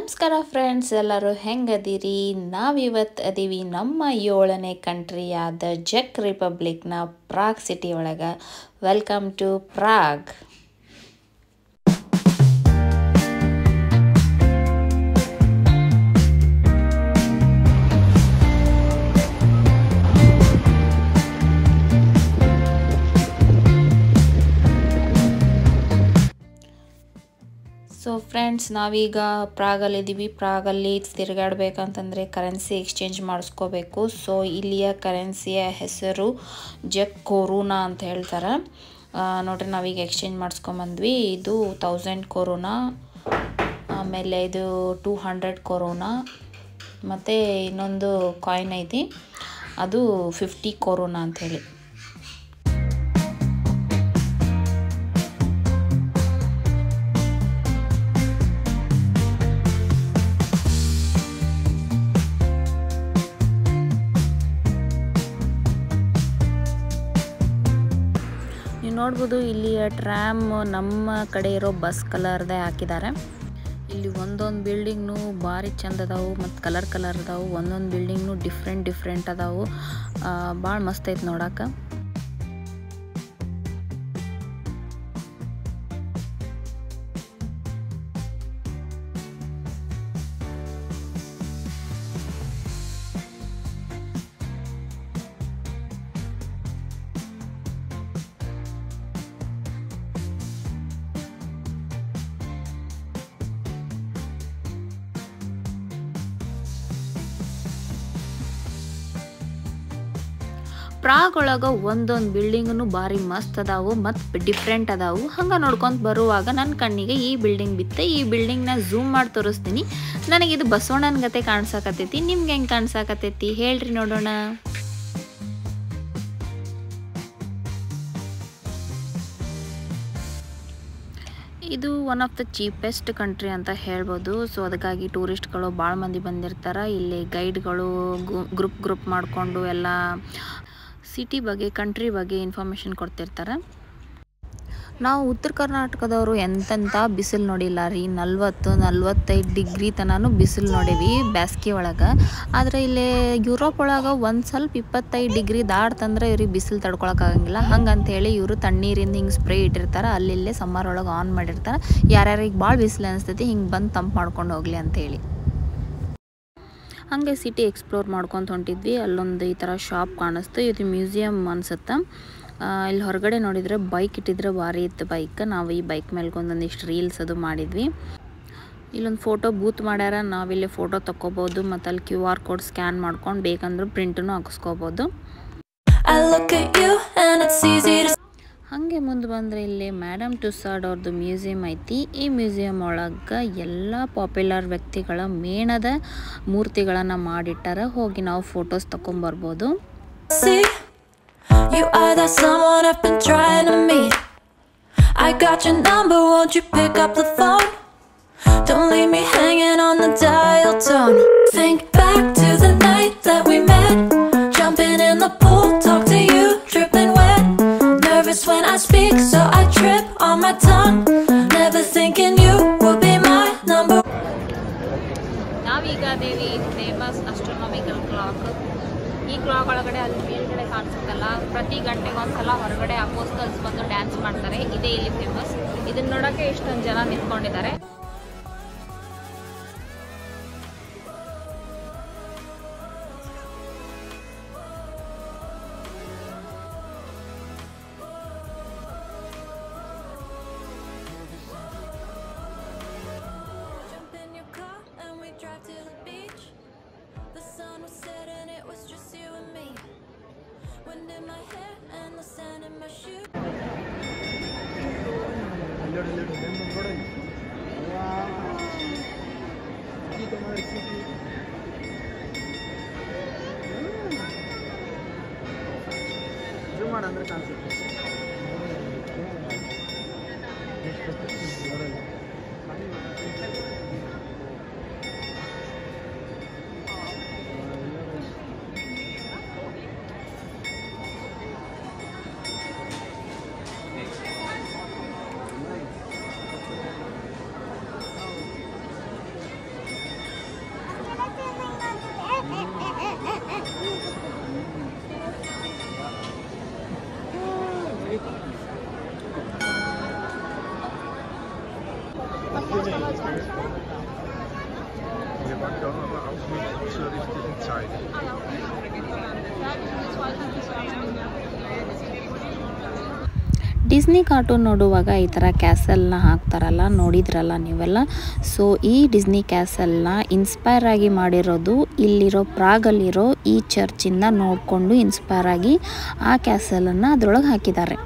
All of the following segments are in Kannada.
ನಮಸ್ಕಾರ ಫ್ರೆಂಡ್ಸ್, ಎಲ್ಲರೂ ಹೆಂಗದಿರಿ? ನಾವಿವತ್ತು ಅದೀವಿ ನಮ್ಮ 7ನೇ ಕಂಟ್ರಿಯಾದ ಚೆಕ್ ರಿಪಬ್ಲಿಕ್ನ ಪ್ರಾಗ್ ಸಿಟಿ ಒಳಗೆ. Welcome to Prague. So friends, ನಾವೀಗ ಪ್ರಾಗಲ್ಲಿದ್ದೀವಿ. ಪ್ರಾಗಲ್ಲಿ ತಿರುಗಾಡಬೇಕಂತಂದರೆ ಕರೆನ್ಸಿ ಎಕ್ಸ್ಚೇಂಜ್ ಮಾಡಿಸ್ಕೋಬೇಕು. ಸೊ ಇಲ್ಲಿಯ ಕರೆನ್ಸಿಯ ಹೆಸರು ಜೆಕ್ ಕೊರೋನಾ ಅಂತ ಹೇಳ್ತಾರೆ. ನೋಡ್ರಿ, ನಾವೀಗ ಎಕ್ಸ್ಚೇಂಜ್ ಮಾಡಿಸ್ಕೊಂಬಂದ್ವಿ. ಇದು 1000 ಕೊರೋನಾ, ಆಮೇಲೆ ಇದು 200 ಕೊರೋನಾ, ಮತ್ತು ಇನ್ನೊಂದು ಕಾಯಿನ್ ಐತಿ, ಅದು 50 ಕೊರೋನಾ ಅಂಥೇಳಿ. ನೀವು ನೋಡ್ಬೋದು, ಇಲ್ಲಿಯ ಟ್ರ್ಯಾಮ್ ನಮ್ಮ ಕಡೆ ಇರೋ ಬಸ್ ಕಲರ್ದೇ ಹಾಕಿದ್ದಾರೆ. ಇಲ್ಲಿ ಒಂದೊಂದು ಬಿಲ್ಡಿಂಗ್ನು ಭಾರಿ ಚಂದ ಅದಾವು ಮತ್ತು ಕಲರ್ ಅದಾವು. ಒಂದೊಂದು ಬಿಲ್ಡಿಂಗ್ನು ಡಿಫ್ರೆಂಟ್ ಅದಾವು. ಭಾಳ ಮಸ್ತ್ ಐತೆ ನೋಡಕ್ಕೆ. ಪ್ರಾಗ್ ಒಳಗೆ ಒಂದೊಂದು ಬಿಲ್ಡಿಂಗ್ನು ಭಾರಿ ಮಸ್ತ್ ಅದಾವು ಮತ್ತು ಡಿಫ್ರೆಂಟ್ ಅದಾವು. ಹಂಗೆ ನೋಡ್ಕೊಂತ ಬರುವಾಗ ನನ್ನ ಕಣ್ಣಿಗೆ ಈ ಬಿಲ್ಡಿಂಗ್ ಬಿತ್ತೆ. ಈ ಬಿಲ್ಡಿಂಗ್ನ ಝೂಮ್ ಮಾಡಿ ತೋರಿಸ್ತೀನಿ. ನನಗಿದು ಬಸವಣ್ಣನ ಗತೆ ಕಾಣಿಸಾಕತ್ತೈತಿ. ನಿಮ್ಗೆ ಹೆಂಗೆ ಕಾಣಿಸಾಕತ್ತೈತಿ ಹೇಳ್ರಿ ನೋಡೋಣ. ಇದು one of the cheapest country ಅಂತ ಹೇಳ್ಬೋದು. ಸೊ ಅದಕ್ಕಾಗಿ ಟೂರಿಸ್ಟ್ಗಳು ಭಾಳ ಮಂದಿ ಬಂದಿರ್ತಾರೆ. ಇಲ್ಲಿ ಗೈಡ್ಗಳು ಗ್ರೂಪ್ ಮಾಡಿಕೊಂಡು ಎಲ್ಲ ಸಿಟಿ ಬಗ್ಗೆ, ಕಂಟ್ರಿ ಬಗ್ಗೆ ಇನ್ಫಾರ್ಮೇಷನ್ ಕೊಡ್ತಿರ್ತಾರೆ. ನಾವು ಉತ್ತರ ಕರ್ನಾಟಕದವರು ಎಂತೆಂಥ ಬಿಸಿಲು ನೋಡಿಲ್ಲ ರೀ. 40-45 ಡಿಗ್ರಿ ತನೂ ಬಿಸಿಲು ನೋಡೀವಿ ಬೇಸಿಗೆ ಒಳಗೆ. ಆದರೆ ಇಲ್ಲಿ ಯುರೋಪ್ ಒಳಗೆ ಒಂದು ಸ್ವಲ್ಪ 25 ಡಿಗ್ರಿ ದಾಟ್ತಂದ್ರೆ ಇವ್ರಿಗೆ ಬಿಸಿಲು ತಡ್ಕೊಳಕ್ಕಾಗಂಗಿಲ್ಲ. ಹಂಗಂತೇಳಿ ಇವರು ತಣ್ಣೀರಿಂದ ಹಿಂಗೆ ಸ್ಪ್ರೇ ಇಟ್ಟಿರ್ತಾರೆ. ಅಲ್ಲಿಲ್ಲೇ ಸಮ್ಮರ್ ಒಳಗೆ ಆನ್ ಮಾಡಿರ್ತಾರೆ. ಯಾರ್ಯಾರಿಗೆ ಭಾಳ ಬಿಸಿಲು ಅನಿಸ್ತೈತಿ ಹಿಂಗೆ ಬಂದು ತಂಪು ಮಾಡ್ಕೊಂಡು ಹೋಗಲಿ ಅಂಥೇಳಿ. ಹಾಗೆ ಸಿಟಿ ಎಕ್ಸ್ಪ್ಲೋರ್ ಮಾಡ್ಕೊತ ಹೊಂಟಿದ್ವಿ. ಅಲ್ಲೊಂದು ಈ ಥರ ಶಾಪ್ ಕಾಣಿಸ್ತು. ಇದು ಮ್ಯೂಸಿಯಮ್ ಅನಿಸುತ್ತೆ. ಇಲ್ಲಿ ಹೊರಗಡೆ ನೋಡಿದರೆ ಬೈಕ್ ಇಟ್ಟಿದ್ರೆ ಭಾರಿ ಇತ್ತು ಬೈಕ್. ನಾವು ಈ ಬೈಕ್ ಮೇಲೆ ಒಂದೊಂದಿಷ್ಟು ರೀಲ್ಸ್ ಅದು ಮಾಡಿದ್ವಿ. ಇಲ್ಲೊಂದು ಫೋಟೋ ಬೂತ್ ಮಾಡ್ಯಾರ. ನಾವಿಲ್ಲಿ ಫೋಟೋ ತಕ್ಕೋಬೋದು ಮತ್ತು ಅಲ್ಲಿ QR ಕೋಡ್ ಸ್ಕ್ಯಾನ್ ಮಾಡ್ಕೊಂಡು ಬೇಕಂದ್ರೆ ಪ್ರಿಂಟನ್ನು ಹಾಕಿಸ್ಕೋಬೋದು. ಹಾಗೆ ಮುಂದೆ ಬಂದರೆ ಇಲ್ಲಿ ಮೇಡಮ್ ಟುಸ್ಸಾಡ್ ಅವ್ರದ್ದು ಮ್ಯೂಸಿಯಂ ಐತಿ. ಈ ಮ್ಯೂಸಿಯಂ ಒಳಗೆ ಎಲ್ಲ ಪಾಪ್ಯುಲರ್ ವ್ಯಕ್ತಿಗಳ ಮೇಣದ ಮೂರ್ತಿಗಳನ್ನು ಮಾಡಿಟ್ಟಾರ. ಹೋಗಿ ನಾವು ಫೋಟೋಸ್ ತಗೊಂಬರ್ಬೋದು. You are that someone I've been trying to meet. I got your number, won't you pick up the phone? Don't leave me hanging on the dial tone. Think back to the night that we met. Jumping in the pool, talk to you, dripping wet. Nervous when I speak, so I trip on my tongue. Never thinking you would be my number. ನಾವೀಗ ದೇವಿ ಫೇಮಸ್ ಅಸ್ಟ್ರೋನಾಮಿಕಲ್ ಕ್ಲಾಕ್. ಈ ಕ್ಲಾಕ್ ಒಳಗಡೆ ಅಲ್ಲಿ ಮೇಲ್ಗಡೆ ಕಾಣಿಸುತ್ತಲ್ಲ, ಪ್ರತಿ ಗಂಟೆಗೆ ಒಂದ್ಸಲ ಹೊರಗಡೆ ಅಪೋಸ್ಟಲ್ಸ್ ಬಂದು ಡ್ಯಾನ್ಸ್ ಮಾಡ್ತಾರೆ. ಇದೇ ಇಲ್ಲಿ ಫೇಮಸ್. ಇದನ್ನ ನೋಡೋಕ್ಕೆ ಇಷ್ಟೊಂದು ಜನ ನಿಂತ್ಕೊಂಡಿದ್ದಾರೆ. In my hair and the sand in my shoe. ಅಂದ್ರೆ ಕಾಣಿಸುತ್ತೆ. ಡಿಸ್ನಿ ಕಾರ್ಟೂನ್ ನೋಡುವಾಗ ಈ ಥರ ಕ್ಯಾಸಲ್ನ ಹಾಕ್ತಾರಲ್ಲ, ನೋಡಿದ್ರಲ್ಲ ನೀವೆಲ್ಲ. ಸೊ ಈ ಡಿಸ್ನಿ ಕ್ಯಾಸಲ್ನ ಇನ್ಸ್ಪೈರ್ ಆಗಿ ಮಾಡಿರೋದು ಇಲ್ಲಿರೋ ಪ್ರಾಗಲ್ಲಿರೋ ಈ ಚರ್ಚಿಂದ ನೋಡಿಕೊಂಡು ಇನ್ಸ್ಪೈರ್ ಆಗಿ ಆ ಕ್ಯಾಸಲನ್ನು ಅದರೊಳಗೆ ಹಾಕಿದ್ದಾರೆ.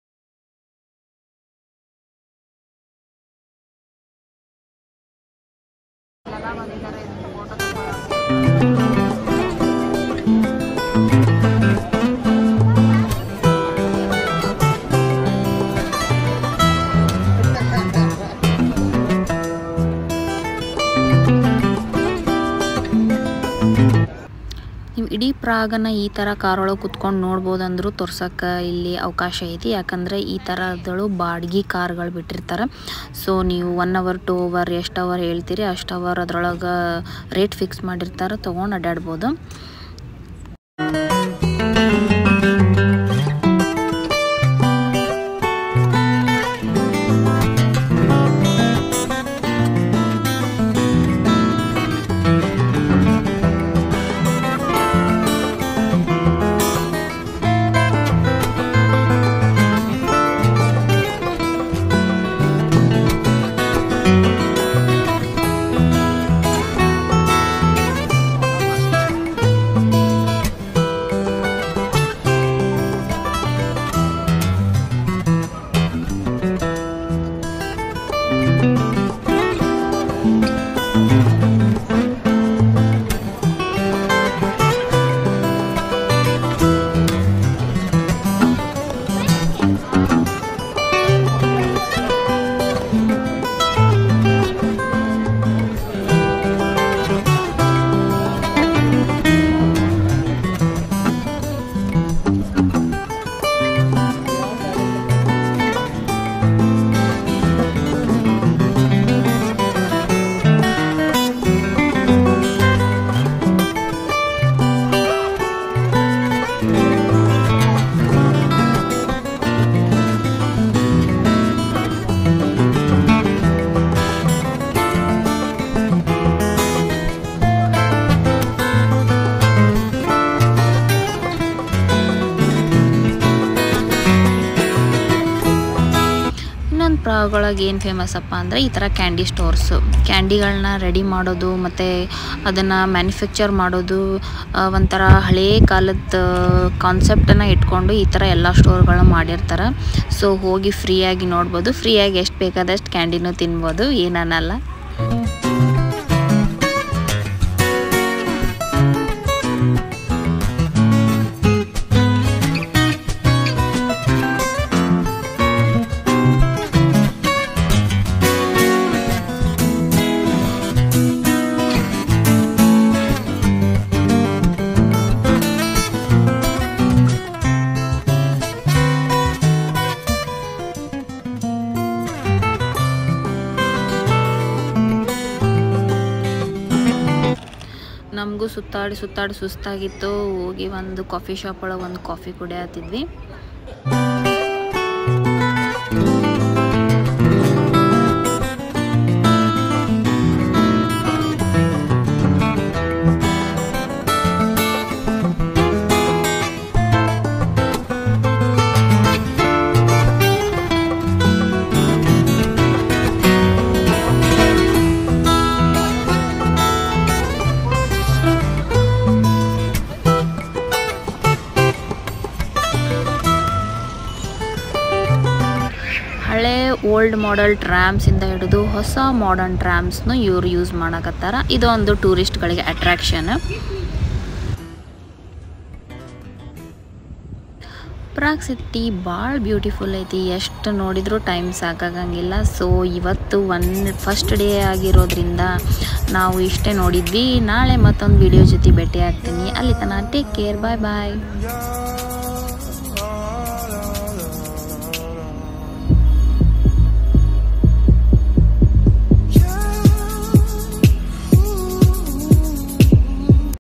ನೀವು ಇಡೀ ಪ್ರಾಗನ ಈ ಥರ ಕಾರೊಳಗೆ ಕುತ್ಕೊಂಡು ನೋಡ್ಬೋದು ಅಂದರೂ ತೋರ್ಸೋಕ್ಕೆ ಇಲ್ಲಿ ಅವಕಾಶ ಐತಿ. ಯಾಕಂದರೆ ಈ ಥರದಳು ಬಾಡಿಗೆ ಕಾರ್ಗಳು ಬಿಟ್ಟಿರ್ತಾರೆ. ಸೊ ನೀವು 1 hour 2 hour ಎಷ್ಟು ಅವರ್ ಹೇಳ್ತೀರಿ ಅಷ್ಟು ಅವರ್ ಅದ್ರೊಳಗೆ ರೇಟ್ ಫಿಕ್ಸ್ ಮಾಡಿರ್ತಾರೆ, ತೊಗೊಂಡು ಅಡ್ಡಾಡ್ಬೋದು. ಪ್ರಾಗೊಳಗೆ ಏನು ಫೇಮಸ್ ಅಪ್ಪ ಅಂದರೆ ಈ ಥರ ಕ್ಯಾಂಡಿ ಸ್ಟೋರ್ಸು. ಕ್ಯಾಂಡಿಗಳನ್ನ ರೆಡಿ ಮಾಡೋದು ಮತ್ತು ಅದನ್ನು ಮ್ಯಾನುಫ್ಯಾಕ್ಚರ್ ಮಾಡೋದು ಒಂಥರ ಹಳೇ ಕಾಲದ ಕಾನ್ಸೆಪ್ಟನ್ನು ಇಟ್ಕೊಂಡು ಈ ಥರ ಎಲ್ಲ ಸ್ಟೋರ್ಗಳನ್ನ ಮಾಡಿರ್ತಾರೆ. ಸೊ ಹೋಗಿ ಫ್ರೀಯಾಗಿ ನೋಡ್ಬೋದು, ಫ್ರೀಯಾಗಿ ಎಷ್ಟು ಬೇಕಾದಷ್ಟು ಕ್ಯಾಂಡಿನೂ ತಿನ್ಬೋದು, ಏನನ್ನಲ್ಲ. ನಮಗೂ ಸುತ್ತಾಡಿ ಸುಸ್ತಾಗಿತ್ತು. ಹೋಗಿ ಒಂದು ಕಾಫಿ ಶಾಪ್ ಒಳಗೆ ಒಂದು ಕಾಫಿ ಕುಡಿಯತ್ತಿದ್ವಿ. ಹಳೆ ಓಲ್ಡ್ ಮಾಡೆಲ್ ಟ್ರಾಮ್ಸಿಂದ ಹಿಡಿದು ಹೊಸ ಮಾಡರ್ನ್ ಟ್ರಾಮ್ಸ್ನು ಇವರು ಯೂಸ್ ಮಾಡಕತ್ತಾರ. ಇದೊಂದು ಟೂರಿಸ್ಟ್ಗಳಿಗೆ ಅಟ್ರಾಕ್ಷನ್. ಪ್ರಾಗ್ ಸಿಟಿ ಭಾಳ ಬ್ಯೂಟಿಫುಲ್ ಐತಿ, ಎಷ್ಟು ನೋಡಿದರೂ ಟೈಮ್ ಸಾಕಾಗಂಗಿಲ್ಲ. ಸೊ ಇವತ್ತು ಫಸ್ಟ್ ಡೇ ಆಗಿರೋದ್ರಿಂದ ನಾವು ಇಷ್ಟೇ ನೋಡಿದ್ವಿ. ನಾಳೆ ಮತ್ತೊಂದು ವಿಡಿಯೋ ಜೊತೆ ಭೇಟಿ ಆಗ್ತೀನಿ. ಅಲ್ಲಿ ತನಕ ಟೇಕ್ ಕೇರ್, ಬಾಯ್ ಬಾಯ್.